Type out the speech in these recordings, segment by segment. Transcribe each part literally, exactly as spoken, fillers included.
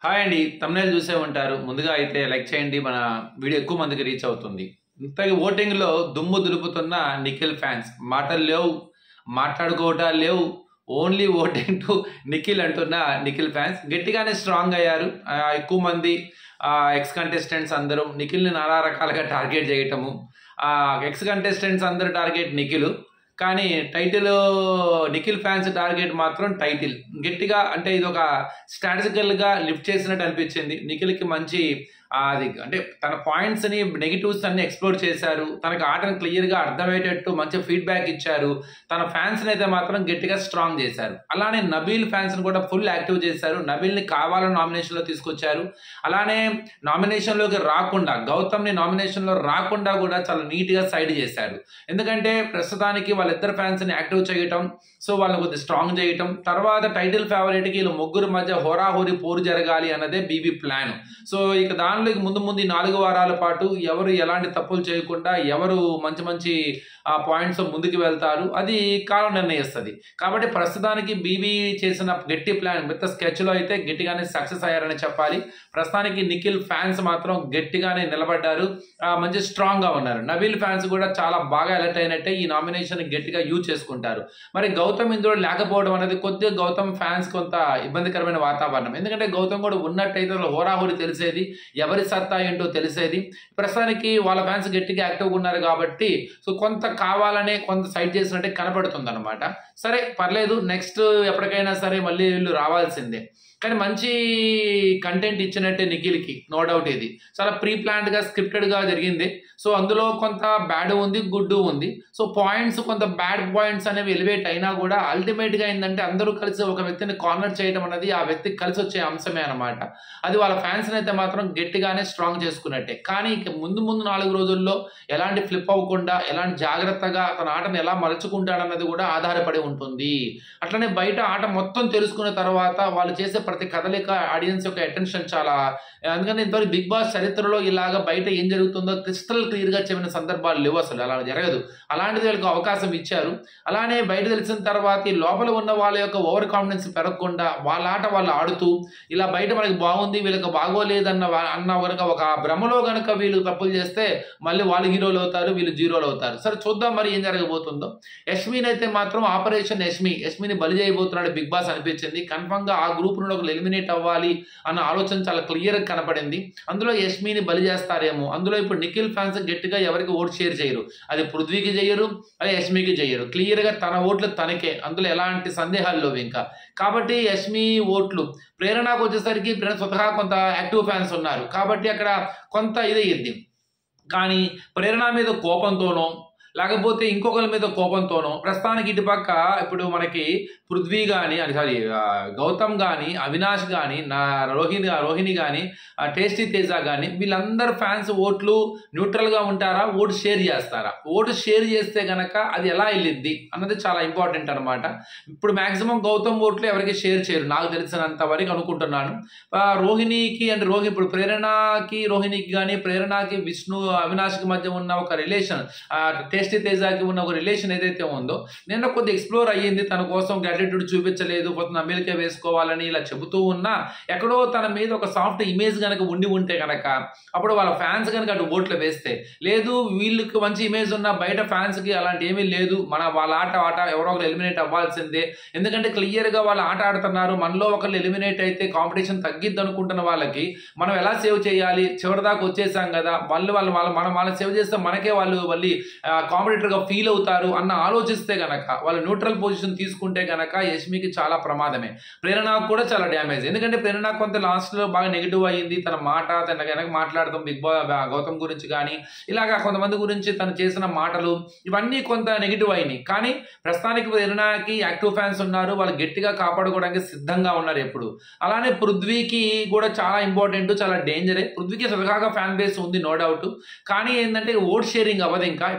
Hi అండి. Thumbnail చూసే ఉంటారు. ముందుగా అయితే లైక్ చేయండి. మన వీడియో ఎక్కువ మందికి రీచ్ అవుతుంది. ఇంతకీ ఓటింగ్‌లో దుమ్ము దులుపుతున్న నిఖిల్ ఫ్యాన్స్. మాటలు లేవు, మాట్లాడుకోవటాలు లేవు. ఓన్లీ ఓటింగ్ టు నిఖిల్ అంటున్న నిఖిల్ ఫ్యాన్స్ గట్టిగానే స్ట్రాంగ్ అయ్యారు. ఆహ్, ఎక్కువ మంది ఆహ్, ఎక్స్ కంటెస్టెంట్స్ అందరూ నిఖిల్‌ని నానా రకాలుగా టార్గెట్ చేయటము. ఆహ్, ఎక్స్ కంటెస్టెంట్స్ అందరూ టార్గెట్ నిఖిల్. కానీ టైటిల్ నిఖిల్ ఫ్యాన్స్ టార్గెట్ మాత్రం టైటిల్ గట్టిగా అంటే ఇది ఒక స్ట్రాటజికల్గా లిఫ్ట్ చేసినట్టు అనిపించింది. నిఖిల్కి మంచి అది అంటే తన పాయింట్స్ ని నెగిటివ్స్ అన్ని ఎక్స్ప్లోర్ చేశారు. తనకు ఆటను క్లియర్ గా అర్థమయ్యేటట్టు మంచి ఫీడ్బ్యాక్ ఇచ్చారు. తన ఫ్యాన్స్ అయితే మాత్రం గట్టిగా స్ట్రాంగ్ చేశారు. అలానే నబీల్ ఫ్యాన్స్ ని కూడా ఫుల్ యాక్టివ్ చేశారు. నబీల్ ని కావాలని నామినేషన్ లో తీసుకొచ్చారు. అలానే నామినేషన్ లోకి రాకుండా గౌతమ్ ని నామినేషన్ లో రాకుండా కూడా చాలా నీట్ గా సైడ్ చేశారు. ఎందుకంటే ప్రస్తుతానికి వాళ్ళిద్దరు ఫ్యాన్స్ ని యాక్టివ్ చేయటం, సో వాళ్ళని కొద్దిగా స్ట్రాంగ్ చేయటం, తర్వాత టైటిల్ ఫేవరెట్ కి వీళ్ళు ముగ్గురు మధ్య హోరాహోరీ పోరు జరగాలి అన్నదే బీబీ ప్లాన్. సో ఇక దానిలో ముందు ముందు నాలుగు వారాల పాటు ఎవరు ఎలాంటి తప్పులు చేయకుండా ఎవరు మంచి మంచి పాయింట్స్ ముందుకు వెళ్తారు అది కాలం నిర్ణయిస్తుంది. కాబట్టి ప్రస్తుతానికి బీబీ చేసిన గట్టి ప్లాన్ విత్ స్కెచ్ లో అయితే గట్టిగానే సక్సెస్ అయ్యారని చెప్పాలి. ప్రస్తుతానికి నిఖిల్ ఫ్యాన్స్ మాత్రం గట్టిగానే నిలబడ్డారు, మంచి స్ట్రాంగ్ గా ఉన్నారు. నబీల్ ఫ్యాన్స్ కూడా చాలా బాగా అలర్ట్ అయినట్టే ఈ నామినేషన్ గట్టిగా యూజ్ చేసుకుంటారు. మరి గౌతమ్ ఇందులో లేకపోవడం అనేది కొద్దిగా గౌతమ్ ఫ్యాన్స్ కొంత ఇబ్బందికరమైన వాతావరణం. ఎందుకంటే గౌతమ్ కూడా ఉన్నట్టయితే హోరాహోరి తెలిసేది, ఎవరి సత్తా ఏంటో తెలిసేది. ప్రస్తుతానికి వాళ్ళ ఫ్యాన్స్ గట్టిగా యాక్టివ్గా ఉన్నారు కాబట్టి సో కొంత కావాలనే కొంత సైడ్ చేసినట్టే కనపడుతుంది అనమాట. సరే పర్లేదు, నెక్స్ట్ ఎప్పటికైనా సరే మళ్ళీ వీళ్ళు రావాల్సిందే. కానీ మంచి కంటెంట్ ఇచ్చినట్టే నిఖిల్కి, నో డౌట్. ఇది చాలా ప్రీ ప్లాన్డ్ గా స్క్రిప్టెడ్ గా జరిగింది. సో అందులో కొంత బ్యాడ్ ఉంది, గుడ్ ఉంది. సో పాయింట్స్ కొంత బ్యాడ్ పాయింట్స్ అనేవి ఎలివేట్ అయినా కూడా అల్టిమేట్ గా ఏంటంటే అందరూ కలిసి ఒక వ్యక్తిని కార్నర్ చేయడం అనేది ఆ వ్యక్తికి కలిసి వచ్చే అంశమే అనమాట. అది వాళ్ళ ఫ్యాన్స్ అయితే మాత్రం గట్టిగానే స్ట్రాంగ్ చేసుకున్నట్టే. కానీ ఇక ముందు ముందు నాలుగు రోజుల్లో ఎలాంటి ఫ్లిప్ అవ్వకుండా ఎలాంటి జాగ్రత్తగా తన ఆటను ఎలా మలుచుకుంటాడన్నది కూడా ఆధారపడి ఉంటుంది. అట్లనే బయట ఆట మొత్తం తెలుసుకున్న తర్వాత వాళ్ళు చేసే ప్రతి కదలిక ఆడియన్స్ యొక్క అటెన్షన్ చాలా, ఎందుకంటే ఇంతవరకు బిగ్ బాస్ చరిత్రలో ఇలాగా బయట ఏం జరుగుతుందో క్రిస్టల్ క్లియర్ గా చెప్పిన సందర్భాలు లేవు. అసలు అలా జరగదు. అలాంటిది వీళ్ళకి అవకాశం ఇచ్చారు. అలానే బయట తెలిసిన తర్వాత ఈ లోపల ఉన్న వాళ్ళ యొక్క ఓవర్ కాన్ఫిడెన్స్ పెరగకుండా వాళ్ళ ఆట వాళ్ళు ఆడుతూ ఇలా బయట మనకి బాగుంది వీళ్ళకి బాగోలేదన్న అన్న కనుక ఒక భ్రమలో కనుక వీళ్ళు తప్పులు చేస్తే మళ్ళీ వాళ్ళు హీరోలు అవుతారు, వీళ్ళు జీరోలు అవుతారు. సరే చూద్దాం మరి ఏం జరగబోతుందో. యష్మిన్ అయితే మాత్రం ఆపరేషన్ యష్మి యష్మిని బలి చేయబోతున్నాడు బిగ్ బాస్ అనిపించింది. కన్ఫర్మ్ గా ఆ గ్రూప్ నుండి ఒకరు ఎలిమినేట్ అవ్వాలి అన్న ఆలోచన చాలా క్లియర్ గా కనపడింది. అందులో యష్మిని బలి చేస్తారేమో. అందులో ఇప్పుడు నిఖిల్ ఫ్యాన్స్ గట్టిగా ఎవరికి ఓట్ షేర్ చేయరు. అది పృథ్వీకి చేయరు, అది యష్మికి చేయరు. క్లియర్ గా తన ఓట్లు తనకే, అందులో ఎలాంటి సందేహాలు లేవు ఇంకా. కాబట్టి యష్మి ఓట్లు ప్రేరణకు వచ్చేసరికి ప్రేరణ స్వతహా కొంత యాక్టివ్ ఫ్యాన్స్ ఉన్నారు కాబట్టి అక్కడ కొంత ఇదయ్యింది. కానీ ప్రేరణ మీద కోపంతోనో లేకపోతే ఇంకొకరి మీద కోపంతోనో ప్రస్తుతానికి ఇటుపక్క ఇప్పుడు మనకి పృథ్వీ కానీ అది సారీ గౌతమ్ కానీ అవినాష్ కానీ నా రోహిణి రోహిణి కానీ టేస్టీ తేజ కానీ వీళ్ళందరూ ఫ్యాన్స్ ఓట్లు న్యూట్రల్గా ఉంటారా, ఓటు షేర్ చేస్తారా? ఓటు షేర్ చేస్తే గనక అది ఎలా వెళ్ళిద్ది అన్నది చాలా ఇంపార్టెంట్ అనమాట. ఇప్పుడు మాక్సిమం గౌతమ్ ఓట్లు ఎవరికి షేర్ చేయరు నాకు తెలిసినంత వరకు అనుకుంటున్నాను. రోహిణికి అంటే రోహి ఇప్పుడు ప్రేరణకి రోహిణికి కానీ ప్రేరణకి విష్ణు అవినాష్కి మధ్య ఉన్న ఒక రిలేషన్, టేస్టీ తేజాకి ఉన్న ఒక రిలేషన్ ఏదైతే ఉందో నిన్న కొద్ది ఎక్స్ప్లోర్ అయ్యింది. తన కోసం గ్రాటిట్యూడ్ చూపించలేదు, కొత్త నమ్మిలికే వేసుకోవాలని ఇలా చెబుతూ ఉన్నా ఎక్కడో తన మీద ఒక సాఫ్ట్ ఇమేజ్ కనుక ఉండి ఉంటే కనుక అప్పుడు వాళ్ళ ఫ్యాన్స్ కనుక అటు ఓట్లు వేస్తే, లేదు వీళ్ళకి మంచి ఇమేజ్ ఉన్న బయట ఫ్యాన్స్ కి అలాంటి ఏమీ లేదు, మన వాళ్ళ ఆట ఆట ఎవరో ఒకరు ఎలిమినేట్ అవ్వాల్సిందే. ఎందుకంటే క్లియర్ గా వాళ్ళు ఆట ఆడుతున్నారు, మనలో ఒకళ్ళు ఎలిమినేట్ అయితే కాంపిటీషన్ తగ్గిద్ది అనుకుంటున్న వాళ్ళకి మనం ఎలా సేవ్ చేయాలి, చివరిదాకా వచ్చేసాం కదా, మళ్ళీ వాళ్ళు వాళ్ళు మనం వాళ్ళని సేవ్ చేస్తే మనకే వాళ్ళు మళ్ళీ కాంపిటేటర్ గా ఫీల్ అవుతారు అన్న ఆలోచిస్తే గనక వాళ్ళు న్యూట్రల్ పొజిషన్ తీసుకుంటే గనక యష్మికి చాలా ప్రమాదమే. ప్రేరణకు కూడా చాలా డ్యామేజ్. ఎందుకంటే ప్రేరణ కొంత లాస్ట్ లో బాగా నెగిటివ్ అయ్యింది. తన మాట తన వెనక మాట్లాడతాం బిగ్ బాస్ గౌతమ్ గురించి కానీ ఇలాగా కొంతమంది గురించి తను చేసిన మాటలు ఇవన్నీ కొంత నెగిటివ్ అయినాయి. కానీ ప్రస్తుతానికి ప్రేరణకి యాక్టివ్ ఫ్యాన్స్ ఉన్నారు, వాళ్ళు గట్టిగా కాపాడుకోవడానికి సిద్ధంగా ఉన్నారు ఎప్పుడు. అలానే పృథ్వీకి కూడా చాలా ఇంపార్టెంట్, చాలా డేంజరే. పృథ్వీకి సదగాగా ఫ్యాన్ బేస్ ఉంది నో డౌట్. కానీ ఏంటంటే ఓట్ షేరింగ్ అవ్వదు. ఇంకా ఇప్పుడు ఓట్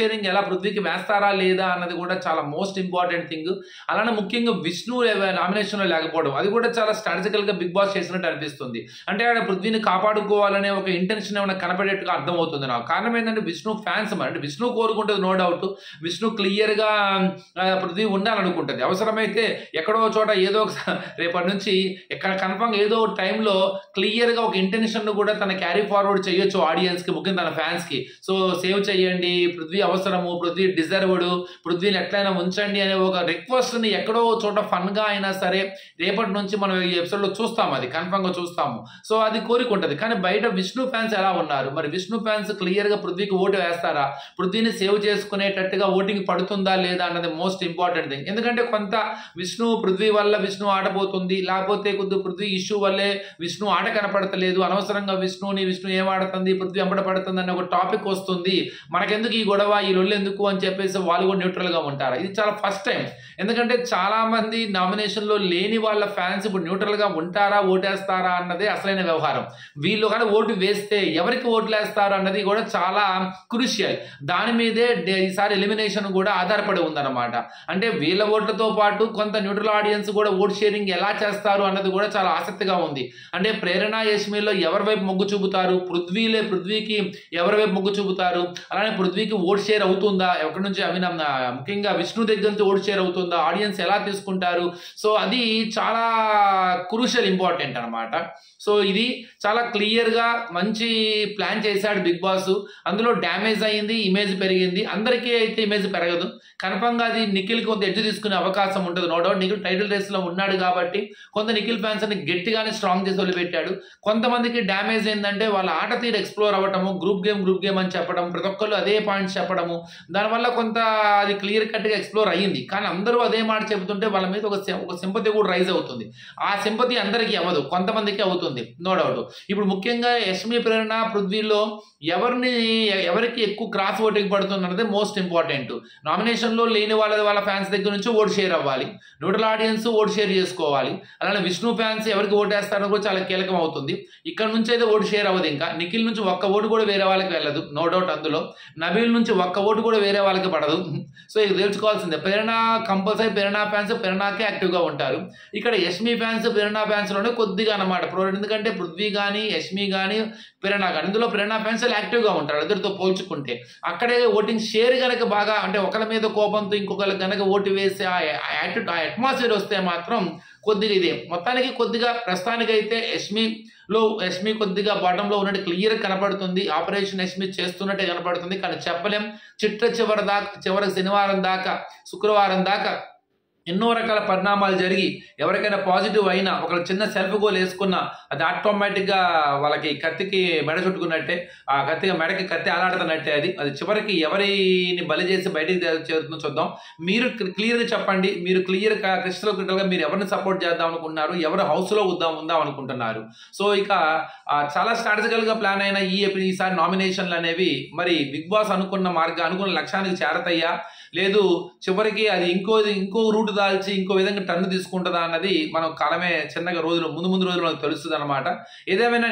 షేరింగ్ ఎలా పృథ్వీకి వేస్తారా లేదా అన్నది కూడా చాలా మోస్ట్ ఇంపార్టెంట్ థింగ్. అలానే ముఖ్యంగా విష్ణు నామినేషన్లో లేకపోవడం అది కూడా చాలా స్ట్రాటజికల్గా బిగ్ బాస్ చేసినట్టు అనిపిస్తుంది. అంటే ఆయన పృథ్వీని కాపాడుకోవాలనే ఒక ఇంటెన్షన్ ఏమైనా కనపడేట్టుగా అర్థమవుతుంది నాకు. కారణం ఏంటంటే విష్ణు ఫ్యాన్స్ మరి, అంటే విష్ణు కోరుకుంటుంది నో డౌట్, విష్ణు క్లియర్గా పృథ్వీ ఉండాలనుకుంటుంది. అవసరమైతే ఎక్కడో చోట ఏదో ఒక రేపటి నుంచి ఎక్కడ కన్ఫర్మ్ ఏదో ఒక టైంలో క్లియర్గా ఒక ఇంటెన్షన్ కూడా తన క్యారీ ఫార్వర్డ్ చేయొచ్చు ఆడియన్స్కి, ముఖ్యంగా తన ఫ్యాన్స్కి. సో సేవ్ చేయండి, పృథ్వీ అవసరము, పృథ్వీ డిజర్వ్డ్, పృథ్వీని ఎట్లయినా ఉంచండి అనే ఒక రిక్వెస్ట్ని ఎక్కడో చోట ఫన్గా అయినా సరే రేపటి నుంచి మనం ఈ ఎపిసోడ్లో చూస్తాము, అది కన్ఫర్మ్గా చూస్తాము. సో అది కోరికుంటుంది. కానీ బయట విష్ణు ఫ్యాన్స్ ఎలా ఉన్నారు మరి? విష్ణు ఫ్యాన్స్ క్లియర్గా పృథ్వీకి ఓటు వేస్తారా? పృథ్వీని సేవ్ చేసుకునేటట్టుగా ఓటింగ్ పడుతుందా లేదా అన్నది మోస్ట్ ఇంపార్టెంట్ థింగ్. ఎందుకంటే కొంత విష్ణు పృథ్వీ వల్ల విష్ణు ఆడబోతుంది, లేకపోతే కొద్ది పృథ్వీ ఇష్యూ వల్లే విష్ణు ఆట కనపడతలేదు, అనవసరంగా విష్ణుని విష్ణు ఏం ఆడుతుంది పృథ్వీ అంబడ పడుతుంది అనే ఒక టాపిక్ వస్తుంది, మనకెందుకు ఈ గొడవ ఈ లొల్లు ఎందుకు అని చెప్పేసి వాళ్ళు కూడా న్యూట్రల్గా ఉంటారు. ఇది చాలా ఫస్ట్ టైం. ఎందుకంటే చాలా మంది నామినేషన్లో లేని వాళ్ళ ఫ్యాన్స్ ఇప్పుడు న్యూట్రల్గా ఉంటారా ఓటేస్తారా అన్నదే అసలైన వ్యవహారం. వీళ్ళు కానీ ఓటు వేస్తే ఎవరికి ఓట్లు వేస్తారు అన్నది కూడా చాలా క్రూషియల్. దాని మీదే ఈసారి ఎలిమినేషన్ కూడా ఆధారపడి ఉందన్నమాట. అంటే వీళ్ళ ఓట్లతో పాటు కొంత న్యూట్రల్ ఆడియన్స్ కూడా ఓట్ షేరింగ్ ఎలా చేస్తారు అన్నది కూడా చాలా ఆసక్తిగా ఉంది. అంటే ప్రేరణ యష్మిలో ఎవరి వైపు మొగ్గు చూపుతారు, పృథ్వీలే పృథ్వీకి ఎవరి వైపు మొగ్గు చూపుతారు, అలానే పృథ్వీకి ఓట్ షేర్ అవుతుందా, ఎక్కడి నుంచి అవి ముఖ్యంగా విష్ణు దగ్గర నుంచి ఓట్ షేర్ అవుతుందా, ఆడియన్స్ ఎలా తీసుకుంటారు. సో అది చాలా క్రూషియల్ ఇంపార్టెంట్ అనమాట. సో ఇది చాలా క్లియర్గా మంచి ప్లాన్ చేశాడు బిగ్ బాస్. అందులో డ్యామేజ్ అయ్యింది, ఇమేజ్ పెరిగింది. అందరికీ అయితే ఇమేజ్ పెరగదు, కన్ఫర్మ్గా అది నిఖిల్కి కొంత ఎడ్జ్ తీసుకునే అవకాశం ఉంటుంది. నో డౌట్ నిఖిల్ టైటిల్ రేస్లో ఉన్నాడు కాబట్టి కొంత నిఖిల్ ఫ్యాన్స్ అని గట్టిగానే స్ట్రాంగ్ చేసి వదిలిపెట్టాడు. కొంతమందికి డ్యామేజ్ ఏంటంటే వాళ్ళ ఆట తీరు ఎక్స్ప్లోర్ అవ్వటము, గ్రూప్ గేమ్ గ్రూప్ గేమ్ అని చెప్పడం, ప్రతి ఒక్కళ్ళు అదే పాయింట్స్ చెప్పడము, దానివల్ల కొంత అది క్లియర్ కట్గా ఎక్స్ప్లోర్ అయ్యింది. కానీ అందరూ అదే మాట చెబుతుంటే వాళ్ళ మీద ఒక ఒక సింపతి కూడా రైజ్ అవుతుంది. ఆ సింపతి అందరికీ అవ్వదు, కొంతమందికి అవుతుంది నో డౌట్. ఇప్పుడు ముఖ్యంగా యష్మి, ప్రేరణ, పృథ్వీలో ఎవరిని ఎవరికి ఎక్కువ క్రాస్ ఓటింగ్ పడుతుంది అన్నది మోస్ట్ ఇంపార్టెంట్. నామినేషన్లో లేని వాళ్ళ వాళ్ళ ఫ్యాన్స్ దగ్గర నుంచి ఓటు షేర్ అవ్వాలి, న్యూట్రల్ ఆడియన్స్ ఓటు షేర్ చేసుకోవాలి. అలానే విష్ణు ఫ్యాన్స్ ఎవరికి ఓటు వేస్తారో కూడా చాలా కీలకం అవుతుంది. ఇక్కడ నుంచి అయితే ఓటు షేర్ అవ్వదు. ఇంకా నిఖిల్ నుంచి ఒక్క ఓటు కూడా వేరే వాళ్ళకి వెళ్ళదు నో డౌట్. అందులో నబీల్ నుంచి ఒక్క ఓటు కూడా వేరే వాళ్ళకి పడదు. సో ఇది తెలుసుకోవాల్సిందే. ప్రేరణ కంపల్సరీ ప్రేరణ ఫ్యాన్స్ ప్రేరణకే యాక్టివ్గా ఉంటారు. ఇక్కడ యష్మి ఫ్యాన్స్ ప్రేరణ ఫ్యాన్స్లోనే కొద్దిగా అనమాట ప్రో. ఎందుకంటే పృథ్వీ కానీ యష్మి కానీ ప్రేరణ కానీ ఇందులో ప్రేరణ ఫ్యాన్స్ యాక్టివ్గా ఉంటారు ఇద్దరితో పోల్చుకుంటే. అక్కడే ఓటింగ్ షేర్ కనుక బాగా అంటే ఒకరి మీద కోపంతో ఇంకొకరికి కనుక ఓటు వేసి ఆ యాటిట్యూడ్ ఆ అట్మాస్ఫియర్ వస్తే మాత్రం కొద్దిగా ఇదే. మొత్తానికి కొద్దిగా ప్రస్తుతానికైతే యష్మిలో యష్మి కొద్దిగా బాటంలో ఉన్నట్టు క్లియర్ కనపడుతుంది. ఆపరేషన్ యష్మి చేస్తున్నట్టే కనపడుతుంది. కానీ చెప్పలేం. చిట్ట చివరి దాకా చివరి శనివారం దాకా శుక్రవారం దాకా ఎన్నో రకాల పరిణామాలు జరిగి ఎవరికైనా పాజిటివ్ అయినా ఒక చిన్న సెల్ఫ్ గోల్ వేసుకున్నా అది ఆటోమేటిక్గా వాళ్ళకి కత్తికి మెడ చుట్టుకున్నట్టే, ఆ కత్తిగా మెడకి కత్తి ఆలాడుతున్నట్టే. అది అది చివరికి ఎవరిని బలి చేసి బయటికి చేరుతుందో చూద్దాం. మీరు క్లియర్గా చెప్పండి, మీరు క్లియర్ క్రిస్టల్ క్లియర్గా మీరు ఎవరిని సపోర్ట్ చేద్దాం అనుకుంటున్నారు, ఎవరు హౌస్లో ఉందాం ఉందాం అనుకుంటున్నారు. సో ఇక చాలా స్ట్రాటజికల్గా ప్లాన్ అయిన ఈ ఈసారి నామినేషన్లు అనేవి మరి బిగ్ బాస్ అనుకున్న మార్గం అనుకున్న లక్ష్యానికి చేరతాయా లేదు చివరికి అది ఇంకో ఇంకో రూట్ దాల్చి ఇంకో విధంగా టర్న్ తీసుకుంటుందా అన్నది మనం కాలమే చిన్నగా రోజులు ముందు ముందు రోజులు మనకు తెలుస్తుంది అనమాట. ఏదేమైనా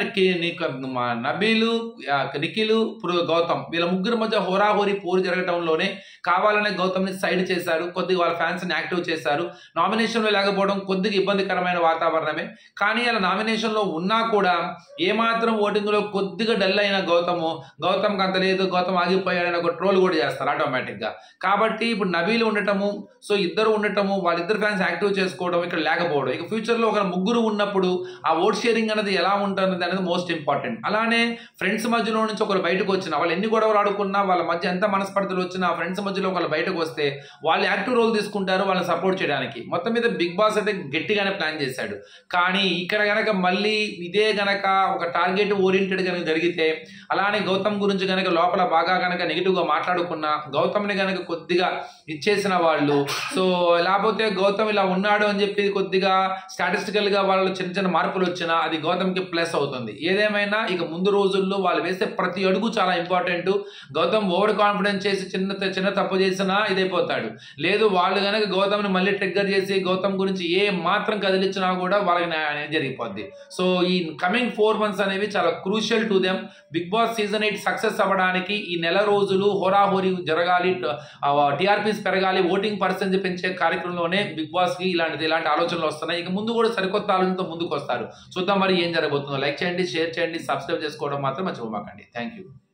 నబీలు, నిఖిల్, గౌతమ్ వీళ్ళ ముగ్గురు మధ్య హోరాహోరీ పోరు జరగడంలోనే కావాలనే గౌతమ్ని సైడ్ చేశారు, కొద్దిగా వాళ్ళ ఫ్యాన్స్ని యాక్టివ్ చేశారు. నామినేషన్లో లేకపోవడం కొద్దిగా ఇబ్బందికరమైన వాతావరణమే. కానీ అలా నామినేషన్లో ఉన్నా కూడా ఏమాత్రం ఓటింగ్లో కొద్దిగా డల్ అయిన గౌతమ్ గౌతమ్కి అంత లేదు, గౌతమ్ ఆగిపోయాడని ఒక ట్రోల్ కూడా చేస్తారు ఆటోమేటిక్గా. కాబట్టి ఇప్పుడు నబీలు ఉండటము, సో ఇద్దరు ఉండటము, వాళ్ళిద్దరు ఫ్యాన్స్ యాక్టివ్ చేసుకోవడం, ఇక్కడ లేకపోవడం, ఇక ఫ్యూచర్లో ఒక ముగ్గురు ఉన్నప్పుడు ఆ ఓట్ షేరింగ్ అనేది ఎలా ఉంటుంది అనేది మోస్ట్ ఇంపార్టెంట్. అలానే ఫ్రెండ్స్ మధ్యలో నుంచి ఒకరు బయటకు వచ్చినా వాళ్ళు ఎన్ని గొడవలు ఆడుకున్నా వాళ్ళ మధ్య ఎంత మనస్పర్ధలు వచ్చినా ఫ్రెండ్స్ మధ్యలో ఒకళ్ళు బయటకు వస్తే వాళ్ళు యాక్టివ్ రోల్ తీసుకుంటారు వాళ్ళని సపోర్ట్ చేయడానికి. మొత్తం మీద బిగ్ బాస్ అయితే గట్టిగానే ప్లాన్ చేశాడు. కానీ ఇక్కడ కనుక మళ్ళీ ఇదే కనుక ఒక టార్గెట్ ఓరియంటెడ్ కనుక జరిగితే, అలానే గౌతమ్ గురించి కనుక లోపల బాగా కనుక నెగిటివ్గా మాట్లాడుకున్నా, గౌతమ్ని కనుక కొద్దిగా ఇచ్చేసిన వాళ్ళు, సో ఎలా కాకపోతే గౌతమ్ ఇలా ఉన్నాడు అని చెప్పి కొద్దిగా స్టాటిస్టికల్ గా వాళ్ళు చిన్న చిన్న మార్పులు వచ్చినా అది గౌతమ్ కి ప్లస్ అవుతుంది. ఏదేమైనా ఇక ముందు రోజుల్లో వాళ్ళు వేసే ప్రతి అడుగు చాలా ఇంపార్టెంట్. గౌతమ్ ఓవర్ కాన్ఫిడెన్స్ చేసి చిన్న చిన్న తప్పు చేసినా ఇదైపోతాడు. లేదు వాళ్ళు కనుక గౌతమ్ ని మళ్ళీ ట్రిగ్గర్ చేసి గౌతమ్ గురించి ఏ మాత్రం కదిలించినా కూడా వాళ్ళకి న్యాయం జరిగిపోద్ది. సో ఈ కమింగ్ ఫోర్ మంత్స్ అనేవి చాలా crucial to them. Bigg Boss season eight success అవ్వడానికి ఈ నెల రోజులు హోరాహోరీ జరగాలి, టీఆర్పీస్ పెరగాలి, ఓటింగ్ పర్సెంట్ పెంచే కార్యక్రమంలోనే బిగ్ బాస్ కి ఇలాంటి ఇలాంటి ఆలోచనలు వస్తున్నాయి. ఇక ముందు కూడా సరికొత్త ఆలోచనతో ముందుకు వస్తారు. చూద్దాం మరి ఏం జరగబోతుందో. లైక్ చేయండి, షేర్ చేయండి, సబ్స్క్రైబ్ చేసుకోవడం మాత్రం మర్చిపోమాకండి. Thank you.